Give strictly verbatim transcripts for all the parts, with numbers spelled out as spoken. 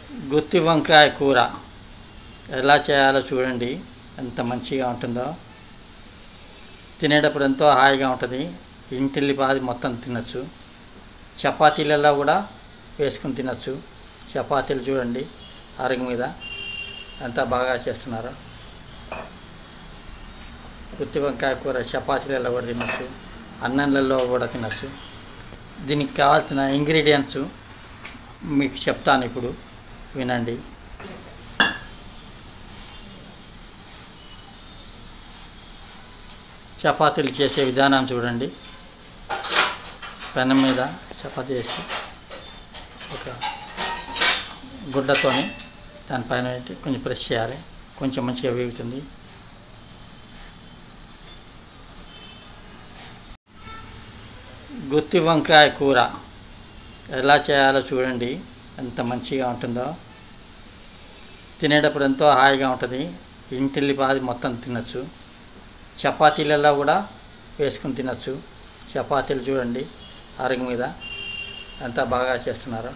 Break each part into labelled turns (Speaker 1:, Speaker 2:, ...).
Speaker 1: గుత్తి వంకాయ కూర ఎలా చేయాలో చూడండి. ఎంత మంచిగా ఉంటుందో, తినేటప్పుడు ఎంతో హాయిగా ఉంటుంది. ఇంటిల్లిపాది మొత్తం తినచ్చు. చపాతీలలో కూడా వేసుకుని తినచ్చు. చపాతీలు చూడండి అరుగు మీద ఎంత బాగా చేస్తున్నారో. గుత్తి వంకాయ కూర చపాతీలలో కూడా తినచ్చు, అన్నంలలో కూడా తినచ్చు. దీనికి కావాల్సిన ఇంగ్రీడియంట్స్ మీకు చెప్తాను, ఇప్పుడు వినండి. చపాతీలు చేసే విధానం చూడండి. పెనం మీద చపాతీ చేసి ఒక గుడ్డతోని దానిపైన పెట్టి కొంచెం ప్రెస్ చేయాలి. కొంచెం మంచిగా వేగుతుంది. గుత్తి వంకాయ కూర ఎలా చేయాలో చూడండి. ఎంత మంచిగా ఉంటుందో, తినేటప్పుడు ఎంతో హాయిగా ఉంటుంది. ఇంటిల్లిపాది మొత్తం తినచ్చు. చపాతీలలో కూడా వేసుకుని తినచ్చు. చపాతీలు చూడండి అరుగు మీద ఎంత బాగా చేస్తున్నారో.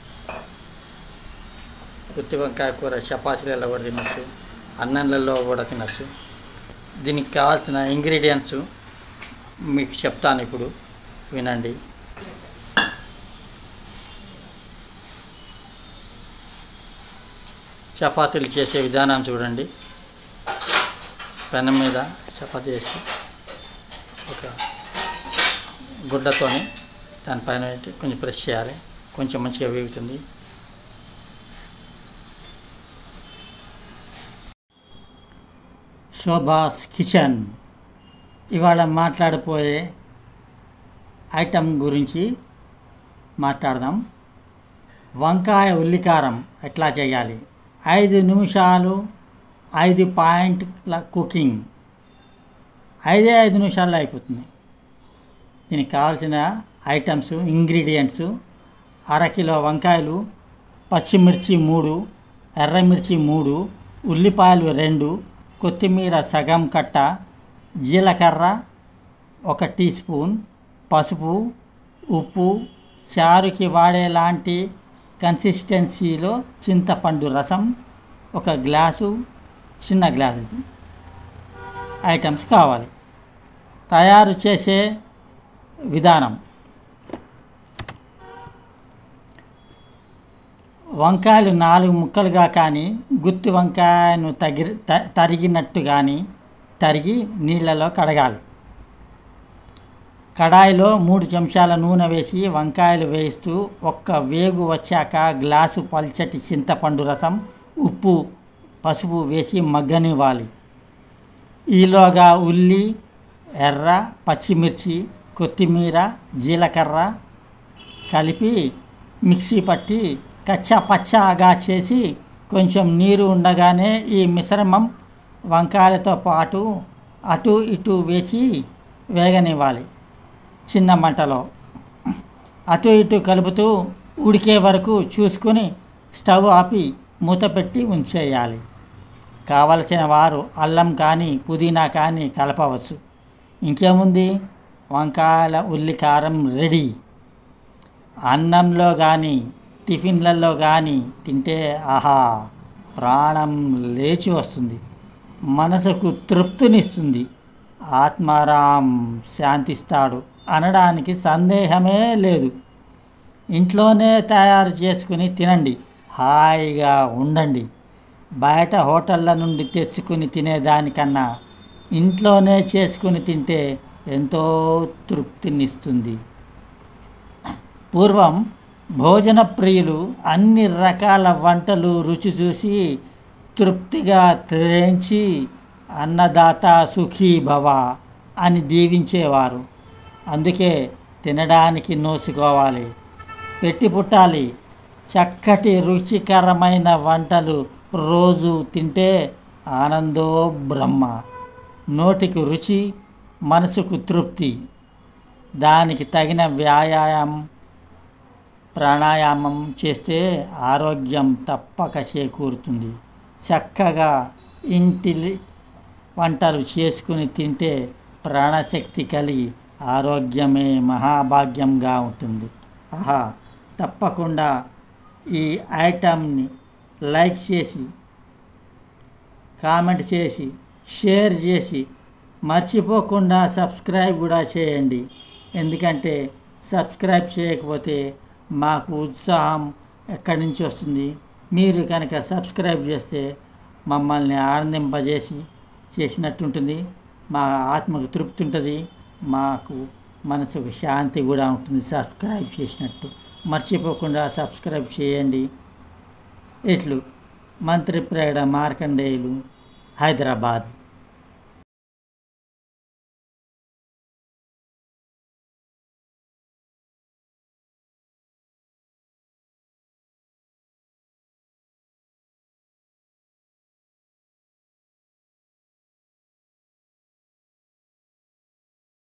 Speaker 1: గుత్తి వంకాయ కూర చపాతీలలో కూడా తినచ్చు, అన్నంలలో కూడా తినచ్చు. దీనికి కావాల్సిన ఇంగ్రీడియంట్స్ మీకు చెప్తాను, ఇప్పుడు వినండి. చపాతీలు చేసే విధానం చూడండి. పెనం మీద చపాతీ చేసి ఒక గుడ్డతోని దానిపైన పెట్టి కొంచెం ప్రెస్ చేయాలి. కొంచెం మంచిగా వేగుతుంది. శోభాస్ కిచెన్ ఇవాళ మాట్లాడిపోయే ఐటమ్ గురించి మాట్లాడదాం. వంకాయ ఉల్లికారం ఎట్లా చేయాలి. ఐదు నిమిషాలు ఐదు పాయింట్ల కుకింగ్, ఐదే ఐదు నిమిషాల్లో అయిపోతుంది. దీనికి కావాల్సిన ఐటమ్స్ ఇంగ్రీడియంట్స్: అరకిలో వంకాయలు, పచ్చిమిర్చి మూడు, ఎర్రమిర్చి మూడు, ఉల్లిపాయలు రెండు, కొత్తిమీర సగం కట్ట, జీలకర్ర ఒక టీ స్పూన్, పసుపు, ఉప్పు, చారుకి వాడేలాంటి కన్సిస్టెన్సీలో చింతపండు రసం ఒక గ్లాసు, చిన్న గ్లాసు ఐటమ్స్ కావాలి. తయారు చేసే విధానం: వంకాయలు నాలుగు ముక్కలుగా కానీ, గుత్తి వంకాయను తగి తరిగినట్టు కానీ తరిగి నీళ్ళలో కడగాలి. కడాయిలో మూడు చెంచాల నూనె వేసి వంకాయలు వేస్తూ ఒక్క వేగు వచ్చాక గ్లాసు పల్చటి చింతపండు రసం, ఉప్పు, పసుపు వేసి మగ్గనివ్వాలి. ఈలోగా ఉల్లి, ఎర్ర, పచ్చిమిర్చి, కొత్తిమీర, జీలకర్ర కలిపి మిక్సీ పట్టి కచ్చా పచ్చాగా చేసి కొంచెం నీరు ఉండగానే ఈ మిశ్రమం వంకాయలతో పాటు అటు ఇటు వేసి వేగనివ్వాలి. చిన్న మంటలో అటు ఇటు కలుపుతూ ఉడికే వరకు చూసుకొని స్టవ్ ఆపి మూత పెట్టి ఉంచేయాలి. కావలసిన వారు అల్లం కానీ పుదీనా కానీ కలపవచ్చు. ఇంకేముంది, వంకాయల ఉల్లికారం రెడీ. అన్నంలో కానీ టిఫిన్లలో కానీ తింటే ఆహా ప్రాణం లేచి వస్తుంది, మనసుకు తృప్తినిస్తుంది, ఆత్మారాం శాంతిస్తాడు అనడానికి సందేహమే లేదు. ఇంట్లోనే తయారు చేసుకుని తినండి, హాయిగా ఉండండి. బయట హోటళ్ళ నుండి తెచ్చుకుని తినేదానికన్నా ఇంట్లోనే చేసుకుని తింటే ఎంతో తృప్తినిస్తుంది. పూర్వం భోజన ప్రియులు అన్ని రకాల వంటలు రుచి చూసి తృప్తిగా త్రేంచి అన్నదాత సుఖీ భవ అని దీవించేవారు. అందుకే తినడానికి నోచుకోవాలి, పెట్టి పుట్టాలి. చక్కటి రుచికరమైన వంటలు రోజు తింటే ఆనందో బ్రహ్మ. నోటికి రుచి, మనసుకు తృప్తి. దానికి తగిన వ్యాయామం, ప్రాణాయామం చేస్తే ఆరోగ్యం తప్పక చేకూరుతుంది. చక్కగా ఇంటి వంటలు చేసుకుని తింటే ప్రాణశక్తి కలిగి ఆరోగ్యమే మహాభాగ్యంగా ఉంటుంది. ఆహా, తప్పకుండా
Speaker 2: ఈ ఐటమ్ని లైక్ చేసి కామెంట్ చేసి షేర్ చేసి మర్చిపోకుండా సబ్స్క్రైబ్ కూడా చేయండి. ఎందుకంటే సబ్స్క్రైబ్ చేయకపోతే మాకు ఉత్సాహం ఎక్కడి నుంచి వస్తుంది? మీరు కనుక సబ్స్క్రైబ్ చేస్తే మమ్మల్ని ఆనందింపజేసి చేసినట్టుంటుంది. మా ఆత్మకు తృప్తి ఉంటుంది, మాకు మనసుకు శాంతి కూడా ఉంటుంది సబ్స్క్రైబ్ చేసినట్టు. మర్చిపోకుండా సబ్స్క్రైబ్ చేయండి. ఇట్లు మంత్రి ప్రేడ మార్కండేయులు, హైదరాబాద్.